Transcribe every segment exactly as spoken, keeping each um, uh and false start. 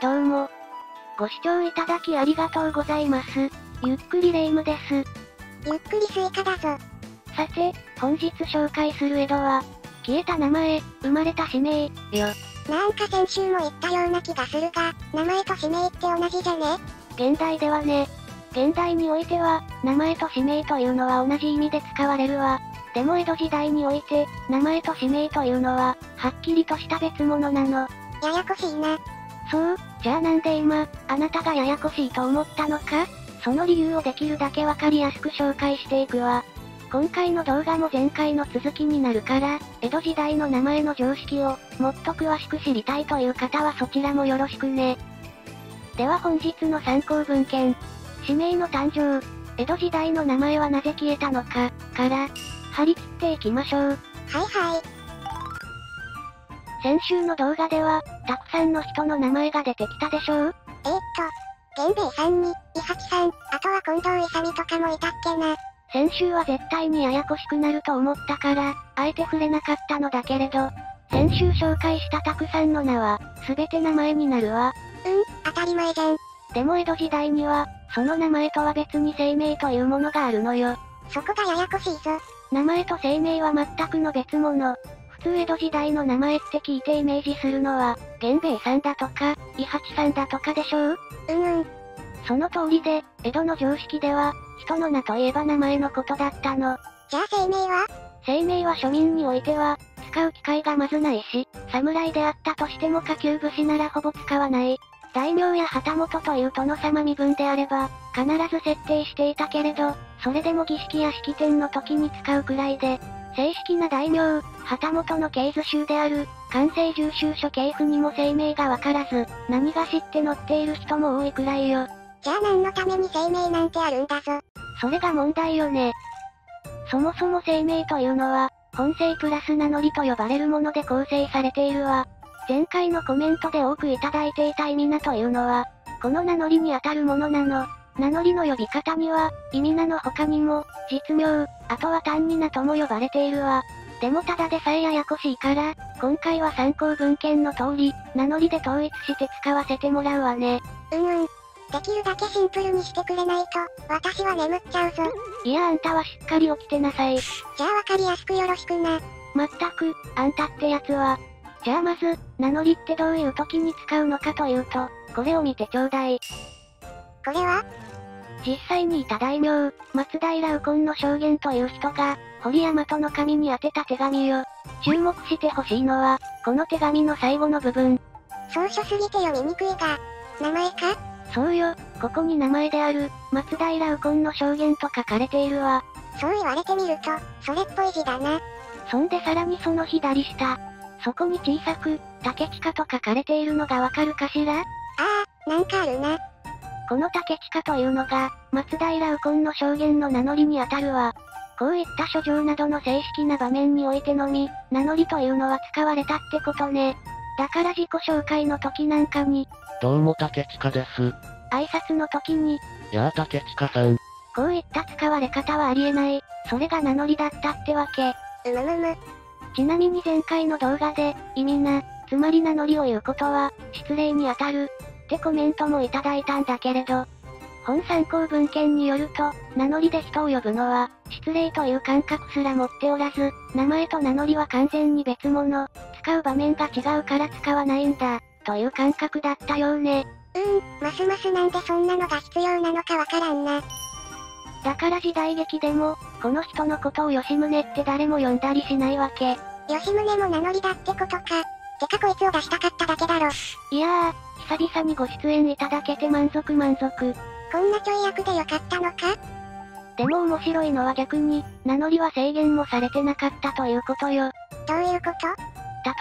どうも。ご視聴いただきありがとうございます。ゆっくりレ夢ムです。 ゆっくりスイカだぞ。 さて、本日紹介する江戸は、消えた名前、生まれた氏名、よ。 なんか先週も言ったような気がするが、名前と氏名って同じじゃね？ 現代ではね。現代においては、名前と氏名というのは同じ意味で使われるわ。でも江戸時代において、名前と氏名というのは、はっきりとした別物なの。 ややこしいな。 そう、じゃあなんで今、あなたがややこしいと思ったのか？その理由をできるだけわかりやすく紹介していくわ。今回の動画も前回の続きになるから、江戸時代の名前の常識を、もっと詳しく知りたいという方はそちらもよろしくね。では本日の参考文献。氏名の誕生。江戸時代の名前はなぜ消えたのか、から、張り切っていきましょう。 はいはい。 先週の動画では、たくさんの人の名前が出てきたでしょう？ えーっと、源兵衛さんに、伊八さん、あとは近藤勇とかもいたっけな。 先週は絶対にややこしくなると思ったから、あえて触れなかったのだけれど、先週紹介したたくさんの名は、すべて名前になるわ。 うん、当たり前じゃん。 でも江戸時代には、その名前とは別に姓名というものがあるのよ。 そこがややこしいぞ。 名前と姓名は全くの別物。普通江戸時代の名前って聞いてイメージするのは、源兵衛さんだとか、伊八さんだとかでしょう？ うんうん。 その通りで、江戸の常識では、人の名といえば名前のことだったの。 じゃあ姓名は？ 姓名は庶民においては、使う機会がまずないし、侍であったとしても下級武士ならほぼ使わない。大名や旗本という殿様身分であれば、必ず設定していたけれど、それでも儀式や式典の時に使うくらいで、正式な大名、旗本の系図集である、官製重修書系譜にも姓名がわからず、何が知って載っている人も多いくらいよ。 じゃあ何のために姓名なんてあるんだぞ。 それが問題よね。そもそも姓名というのは、本姓プラス名乗りと呼ばれるもので構成されているわ。前回のコメントで多くいただいていた意味名というのは、この名乗りにあたるものなの。名乗りの呼び方には、意味名の他にも、実名、あとは単に名とも呼ばれているわ。でもただでさえややこしいから、今回は参考文献の通り、名乗りで統一して使わせてもらうわね。 うんうん。できるだけシンプルにしてくれないと、私は眠っちゃうぞ。 いやあんたはしっかり起きてなさい。 じゃあわかりやすくよろしくな。 まったく、あんたってやつは。じゃあまず、名乗りってどういう時に使うのかというと、これを見てちょうだい。 これは？ 実際にいた大名、松平右近の証言という人が、堀大和の神に宛てた手紙よ。注目してほしいのは、この手紙の最後の部分。 草書すぎて読みにくいが、名前か？ そうよ、ここに名前である、松平右近の証言と書かれているわ。 そう言われてみると、それっぽい字だな。 そんでさらにその左下。そこに小さく、竹近と書かれているのがわかるかしら？ああ、なんかあるな。 この竹近というのが、松平右近の証言の名乗りにあたるわ。こういった書状などの正式な場面においてのみ、名乗りというのは使われたってことね。だから自己紹介の時なんかに、 どうも竹近です。 挨拶の時に、 やあ竹近さん。 こういった使われ方はありえない。それが名乗りだったってわけ。 うむむむ。 ちなみに前回の動画で、意味名、つまり名乗りを言うことは、失礼にあたる、ってコメントもいただいたんだけれど、本参考文献によると、名乗りで人を呼ぶのは、失礼という感覚すら持っておらず、名前と名乗りは完全に別物、使う場面が違うから使わないんだ、という感覚だったようね。 うーん、ますますなんでそんなのが必要なのかわからんな。 だから時代劇でも、この人のことを吉宗って誰も呼んだりしないわけ。 吉宗も名乗りだってことか。てかこいつを出したかっただけだろ。 いやー、久々にご出演いただけて満足満足。 こんなちょい役でよかったのか？ でも面白いのは逆に、名乗りは制限もされてなかったということよ。 どういうこと？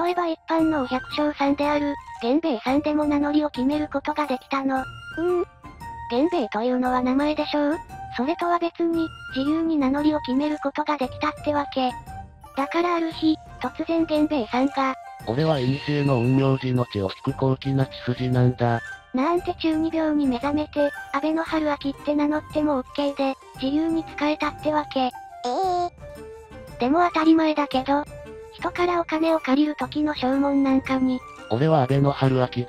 例えば一般のお百姓さんである、源兵衛さんでも名乗りを決めることができたの。 うーん。 源兵衛というのは名前でしょう？それとは別に、自由に名乗りを決めることができたってわけ。だからある日、突然源兵衛さんが、 俺は陰の陰陽師の血を引く高貴な血筋なんだ。 なんて中二病に目覚めて、安倍の春明って名乗っても OK で、自由に使えたってわけ。 ええー。 でも当たり前だけど、人からお金を借りる時の証文なんかに、 俺は安倍の春明だ。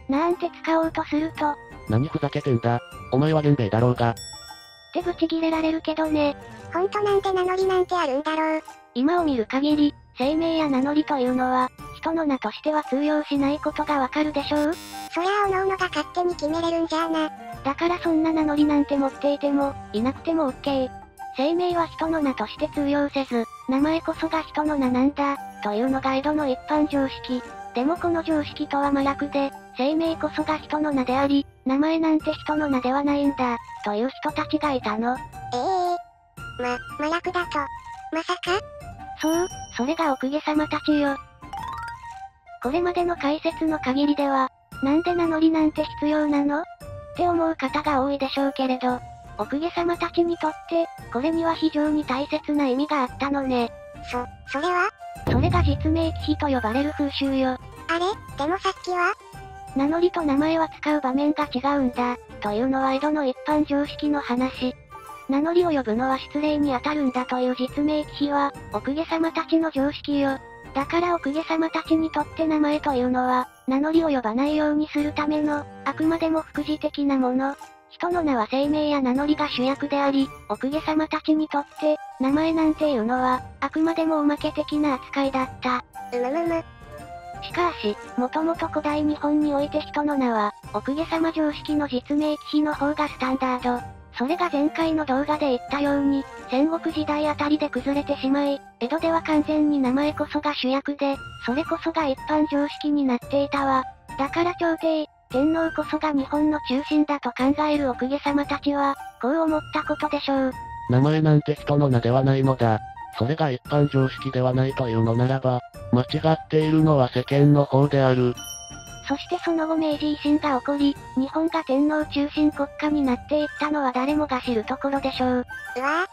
なんて使おうとすると、っ何ふざけてんだ。お前は源兵衛だろうが。 てブチギレられるけどね。 ほんとなんて名乗りなんてあるんだろう。 今を見る限り、姓名や名乗りというのは、人の名としては通用しないことがわかるでしょう？ そりゃあ各々が勝手に決めれるんじゃあな。 だからそんな名乗りなんて持っていても、いなくても オーケー。姓名は人の名として通用せず、名前こそが人の名なんだ、というのが江戸の一般常識。でもこの常識とは真逆で、姓名こそが人の名であり、名前なんて人の名ではないんだ、という人たちがいたの。 ええー。ま、真逆だと。まさか？ そう、それがお公家様たちよ。これまでの解説の限りでは、なんで名乗りなんて必要なの？って思う方が多いでしょうけれど、お公家様たちにとって、これには非常に大切な意味があったのね。 そ、それは？ それが実名忌避と呼ばれる風習よ。 あれ？でもさっきは？ 名乗りと名前は使う場面が違うんだ、というのは江戸の一般常識の話。名乗りを呼ぶのは失礼に当たるんだという実名忌避は、お公家様たちの常識よ。だからお公家様たちにとって名前というのは、名乗りを呼ばないようにするための、あくまでも副次的なもの。人の名は姓名や名乗りが主役であり、お公家様たちにとって、名前なんていうのは、あくまでもおまけ的な扱いだった。 うむむむ。 しかし、もともと古代日本において人の名は、お公家様常識の実名忌避の方がスタンダード。それが前回の動画で言ったように、戦国時代あたりで崩れてしまい、江戸では完全に名前こそが主役で、それこそが一般常識になっていたわ。だから朝廷、天皇こそが日本の中心だと考えるお公家様たちは、こう思ったことでしょう。 名前なんて人の名ではないのだ。それが一般常識ではないというのならば、間違っているのは世間の方である。 そしてその後明治維新が起こり、日本が天皇中心国家になっていったのは誰もが知るところでしょう。 うわ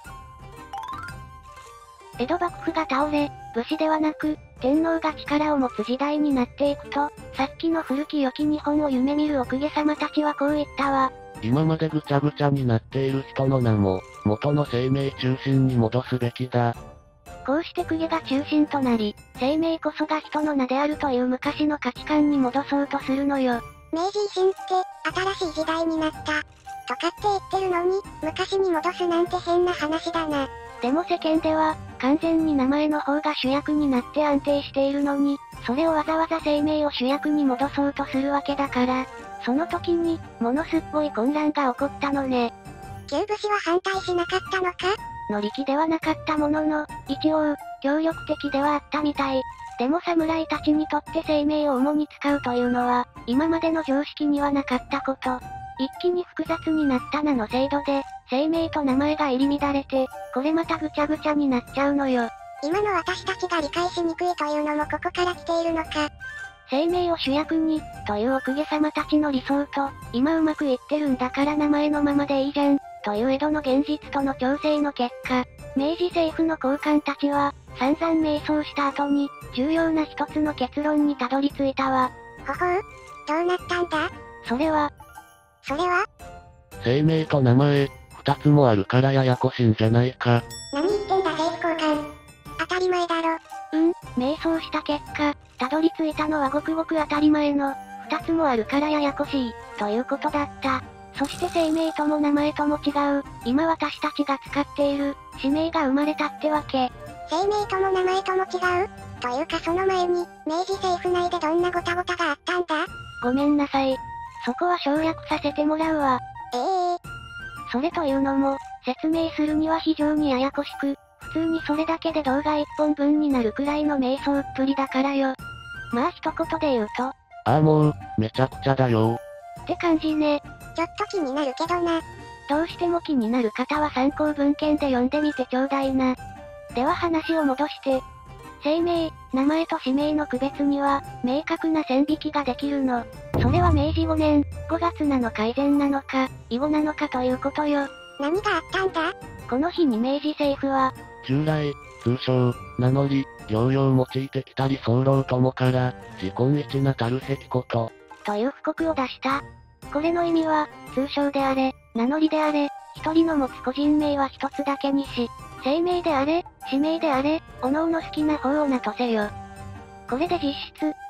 江戸幕府が倒れ、武士ではなく、天皇が力を持つ時代になっていくと、さっきの古き良き日本を夢見るお公家様たちはこう言ったわ。 今までぐちゃぐちゃになっている人の名も、元の姓名中心に戻すべきだ。 こうして公家が中心となり、姓名こそが人の名であるという昔の価値観に戻そうとするのよ。 明治維新って、新しい時代になった。とかって言ってるのに、昔に戻すなんて変な話だな。 でも世間では、完全に名前の方が主役になって安定しているのに、それをわざわざ姓名を主役に戻そうとするわけだから、その時に、ものすっごい混乱が起こったのね。 旧武士は反対しなかったのか？ 乗り気ではなかったものの、一応、協力的ではあったみたい。でも侍たちにとって姓名を主に使うというのは、今までの常識にはなかったこと。一気に複雑になった名の制度で、姓名と名前が入り乱れて、これまたぐちゃぐちゃになっちゃうのよ。 今の私たちが理解しにくいというのもここから来ているのか。 姓名を主役に、というお公家様たちの理想と、今うまくいってるんだから名前のままでいいじゃん、という江戸の現実との調整の結果、明治政府の高官たちは、散々迷走した後に、重要な一つの結論にたどり着いたわ。 ほほう？どうなったんだ？ それは、 それは？ 姓名と名前、二つもあるからややこしいんじゃないか。 何言ってんだ政府高官。当たり前だろ。 うん、迷走した結果、たどり着いたのはごくごく当たり前の、二つもあるからややこしい、ということだった。そして姓名とも名前とも違う、今私たちが使っている、氏名が生まれたってわけ。 姓名とも名前とも違う？というかその前に、明治政府内でどんなごたごたがあったんだ？ ごめんなさい。そこは省略させてもらうわ。 ええー。 それというのも、説明するには非常にややこしく、普通にそれだけで動画一本分になるくらいの迷走っぷりだからよ。まあ一言で言うと。 ああもう、めちゃくちゃだよ。 って感じね。 ちょっと気になるけどな。 どうしても気になる方は参考文献で読んでみてちょうだいな。では話を戻して。姓名、名前と氏名の区別には、明確な線引きができるの。それは明治ごねん、ごがつなのか以前なのか、以後なのかということよ。 何があったんだ？ この日に明治政府は、 従来、通称、名乗り、療養を用いてきたり候ともから、自今一なたるべきこと。 という布告を出した。これの意味は、通称であれ、名乗りであれ、一人の持つ個人名は一つだけにし、姓名であれ、氏名であれ、各々好きな方を名とせよ。これで実質、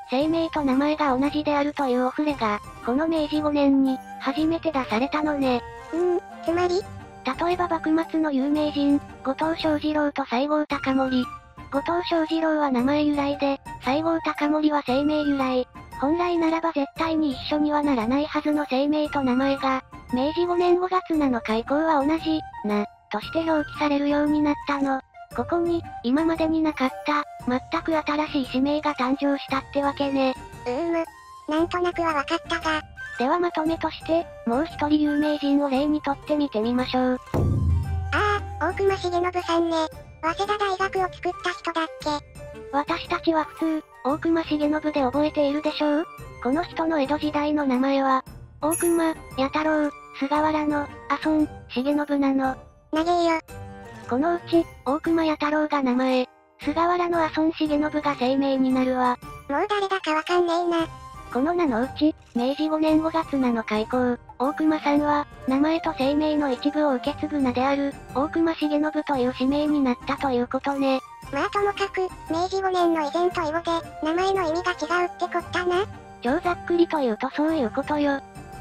姓名と名前が同じであるというお触れが、この明治ごねんに、初めて出されたのね。 うーん、つまり例えば幕末の有名人、後藤象二郎と西郷隆盛。後藤象二郎は名前由来で、西郷隆盛は姓名由来。本来ならば絶対に一緒にはならないはずの姓名と名前が、明治ごねんごがつなのか以降は同じ、な、として表記されるようになったの。ここに、今までになかった、全く新しい氏名が誕生したってわけね。 うーむ。なんとなくはわかったが。 ではまとめとして、もう一人有名人を例にとってみてみましょう。 ああ、大隈重信さんね。早稲田大学を作った人だっけ。 私たちは普通、大隈重信で覚えているでしょう？この人の江戸時代の名前は、大隈、弥太郎、菅原の、阿孫、重信なの。 なげえよ。 このうち、大隈弥太郎が名前、菅原の阿孫重信が姓名になるわ。 もう誰だかわかんねえな。 この名のうち、明治ごねんごがつなのか以降、大隈さんは、名前と姓名の一部を受け継ぐ名である、大隈重信という氏名になったということね。 まあともかく、明治ごねんの以前と以後で、名前の意味が違うってこったな。 超ざっくりと言うとそういうことよ。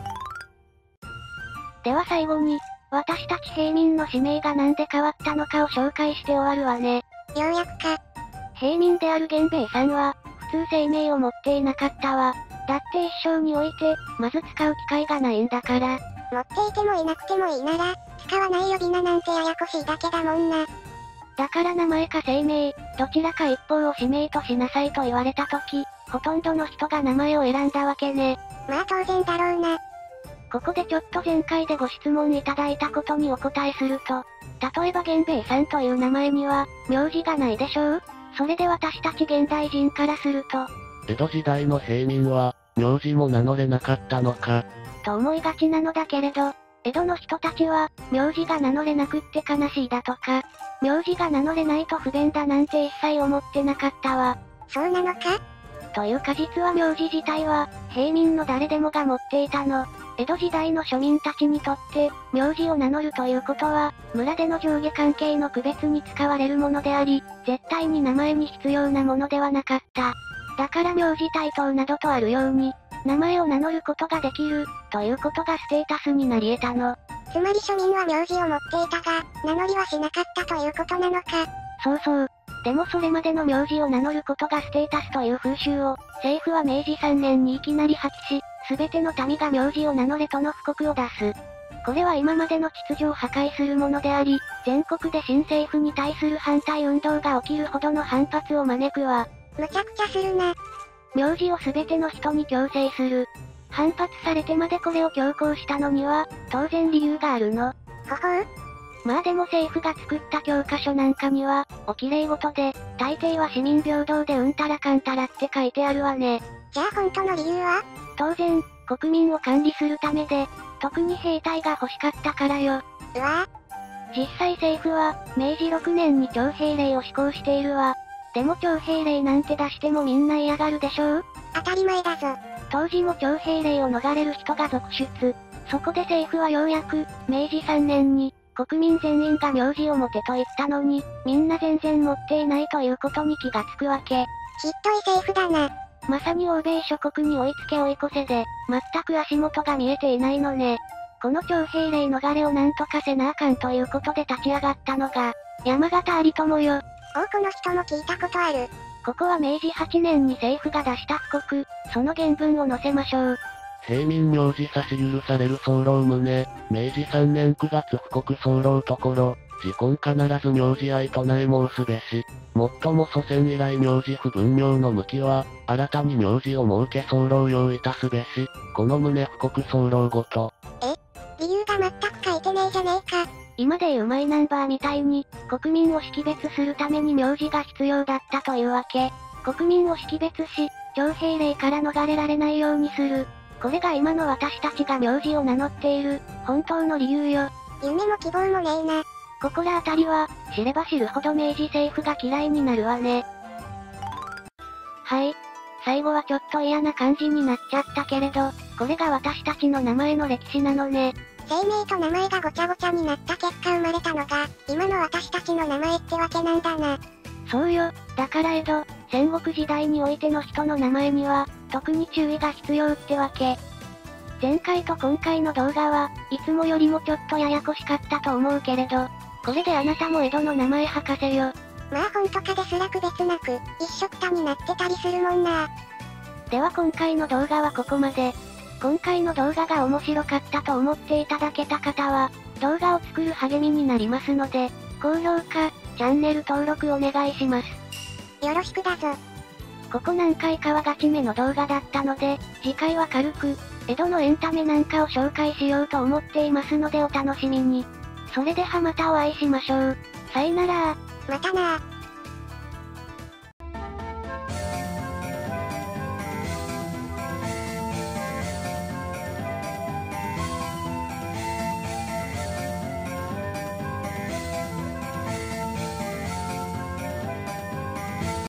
では最後に、私たち平民の氏名がなんで変わったのかを紹介して終わるわね。 ようやくか。 平民である源兵衛さんは、普通姓名を持っていなかったわ。だって一生において、まず使う機会がないんだから。 持っていてもいなくてもいいなら、使わない呼び名なんてややこしいだけだもんな。 だから名前か姓名、どちらか一方を氏名としなさいと言われたとき、ほとんどの人が名前を選んだわけね。 まあ当然だろうな。 ここでちょっと前回でご質問いただいたことにお答えすると、例えば源兵衛さんという名前には、名字がないでしょう？それで私たち現代人からすると、 江戸時代の平民は、名字も名乗れなかったのか。 と思いがちなのだけれど、江戸の人たちは、名字が名乗れなくって悲しいだとか、名字が名乗れないと不便だなんて一切思ってなかったわ。 そうなのか？ というか実は名字自体は、平民の誰でもが持っていたの。江戸時代の庶民たちにとって、名字を名乗るということは、村での上下関係の区別に使われるものであり、絶対に名前に必要なものではなかった。だから名字対等などとあるように、名前を名乗ることができる、ということがステータスになり得たの。 つまり庶民は名字を持っていたが、名乗りはしなかったということなのか。 そうそう。でもそれまでの名字を名乗ることがステータスという風習を、政府は明治さんねんにいきなり破棄し、すべての民が名字を名乗れとの布告を出す。これは今までの秩序を破壊するものであり、全国で新政府に対する反対運動が起きるほどの反発を招くわ。 むちゃくちゃするな。 名字をすべての人に強制する。反発されてまでこれを強行したのには、当然理由があるの。 ほほう。 まあでも政府が作った教科書なんかには、お綺麗事で、大抵は市民平等でうんたらかんたらって書いてあるわね。 じゃあ本当の理由は？ 当然、国民を管理するためで、特に兵隊が欲しかったからよ。 うわぁ。実際政府は、明治ろくねんに徴兵令を施行しているわ。でも徴兵令なんて出してもみんな嫌がるでしょう？ 当たり前だぞ。 当時も徴兵令を逃れる人が続出。そこで政府はようやく、明治さんねんに、国民全員が名字を持てと言ったのに、みんな全然持っていないということに気がつくわけ。 ひっどい政府だな。 まさに欧米諸国に追いつけ追い越せで、全く足元が見えていないのね。この徴兵令逃れをなんとかせなあかんということで立ち上がったのが、山形有朋よ。 おう、この人も聞いたことある。 ここは明治はちねんに政府が出した布告、その原文を載せましょう。 平民名字差し許される候旨、明治さんねんくがつ布告候ところ、自婚必ず名字愛唱え申すべし。もっとも祖先以来名字不分名の向きは、新たに名字を設け候用いたすべし。この旨布告候ごと。 え？理由が全く書いてねえじゃねえか。 今でいうマイナンバーみたいに、国民を識別するために名字が必要だったというわけ。国民を識別し、徴兵令から逃れられないようにする。これが今の私たちが名字を名乗っている、本当の理由よ。 夢も希望もねえな。 心当たりは、知れば知るほど明治政府が嫌いになるわね。はい。最後はちょっと嫌な感じになっちゃったけれど、これが私たちの名前の歴史なのね。 生命と名前がごちゃごちゃになった結果生まれたのが、今の私たちの名前ってわけなんだな。 そうよ。だから江戸、 戦国時代においての人の名前には、特に注意が必要ってわけ。前回と今回の動画はいつもよりもちょっとややこしかったと思うけれど、これであなたも江戸の名前吐かせよ。 まあ本とかですら区別なく、一緒くたになってたりするもんな。 では今回の動画はここまで。今回の動画が面白かったと思っていただけた方は、動画を作る励みになりますので、高評価、チャンネル登録お願いします。 よろしくだぞ。 ここ何回かはガチめの動画だったので、次回は軽く、江戸のエンタメなんかを紹介しようと思っていますのでお楽しみに。それではまたお会いしましょう。さよなら。 またなー。